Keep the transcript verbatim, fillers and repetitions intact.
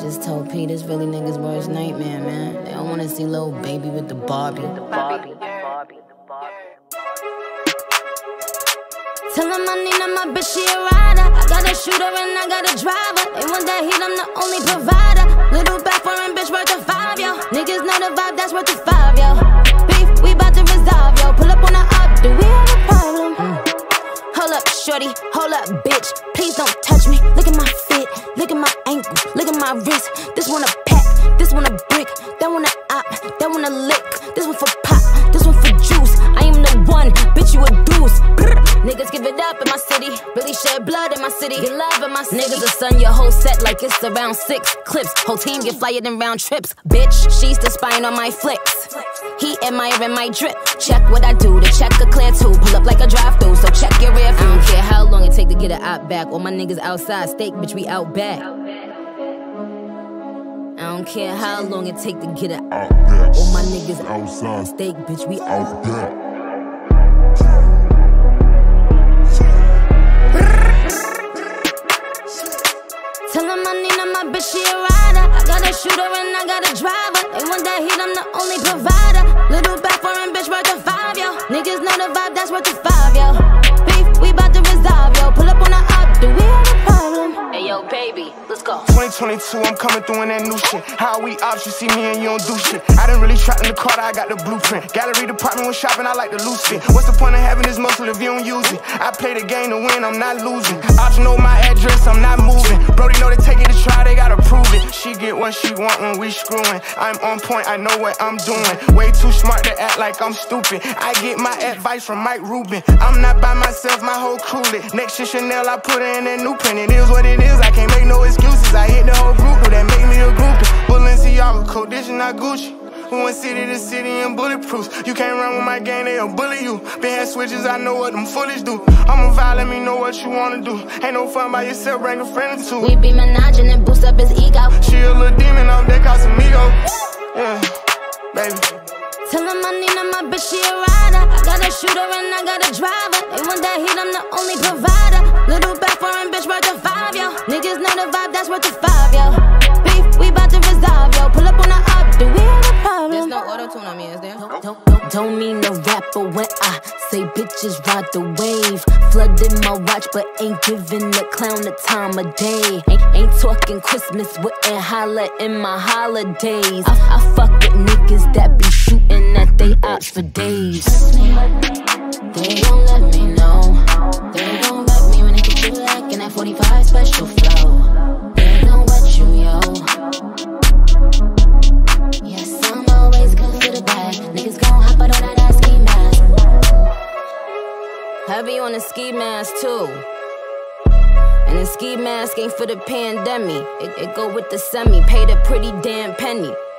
just told P this really niggas' worst nightmare, man. They don't wanna see Lil Baby with the Barbie. The Barbie. Tell him I need her, my bitch, she a rider. I got a shooter and I got a driver. They want that heat, I'm the only provider. Little back foreign bitch worth a five, yo. Niggas know the vibe, that's worth a five, yo. Beef, we bout to resolve, yo. Pull up on the op, do we have a problem? Mm. Hold up, shorty, hold up, bitch. Please don't touch me. Look at my fit, look at my ankle, look at my wrist. This one a pack, this one a brick, that one a op, that one a lick. This one for pop, this one for juice. I am the one, bitch, you a deuce. Brr. Niggas give it up in my city, really shed blood in my city, get love in my city. Niggas will stun your whole set like it's around six clips. Whole team get flyer than round trips. Bitch, she's the spying on my flicks. He admiring my drip. Check what I do, the check a clear too. Pull up like a drive-through, so check your rear view. I don't care how long it take to get it out back. All my niggas outside, steak, bitch, we out back. I don't care how long it take to get it out back. All my niggas outside, steak, bitch, we out back. Tell him I need her, my bitch, she a rider. I got a shooter and I got a driver. They want that heat, I'm the only provider. Little back foreign bitch worth a five, yo. Niggas know the vibe, that's worth a five, yo. Beef, we bout to resolve, yo. Pull up on the op, do we have a problem? Hey, yo, baby, let's go. twenty twenty-two, I'm coming through in that new shit. How we ops, you see me and you don't do shit. I done really trapped in the car, I got the blueprint. Gallery department when shopping, I like to lose it. What's the point of having this muscle if you don't use it? I play the game to win, I'm not losing. Ops know my address, I'm not moving. Brody know they take it to try, they gotta prove it. She get what she want when we screwing. I'm on point, I know what I'm doing. Way too smart to act like I'm stupid. I get my advice from Mike Rubin. I'm not by myself, my whole crew lit. Next to Chanel, I put her in that new print. It is what it is, I can't make no excuses. I hit the whole group, that make me a groupie. Balenciaga, coat, this is not Gucci. We went city to city and bulletproof. You can't run with my gang, they'll bully you. Been had switches, I know what them foolish do. I'm a vibe, let me know what you wanna do. Ain't no fun by yourself, bring a friend or two. We be menaging and boost up his ego. She a little demon on deck, Casamigo. Yeah, baby. Tell him I need her, my bitch, she a rider. I got a shooter and I got a driver. They want that heat, I'm the only provider. Little back foreign bitch worth a five, yo. Niggas know the vibe, that's worth a five, yo. Beef, we bout to resolve, yo. Pull up on the op, do we have a problem? There's no auto-tune on me, is there? Don't, don't, don't, don't mean no rapper when I say bitches ride the wave. Flooded my watch, but ain't giving the clown the time of day. Ain't, ain't talking Christmas, wouldn't holla in my holidays. I, I fuck with niggas that be shooting at they ops for days. They gon' let me know. They gon' wreck me when they get you like in that forty-five special flow. They gon' wet you, yo. Yes, I'm always good for the bag. Niggas gon' hop out on that ski mask. Heavy on the ski mask too. And the ski mask ain't for the pandemic. It, it go with the semi. Paid a pretty damn penny.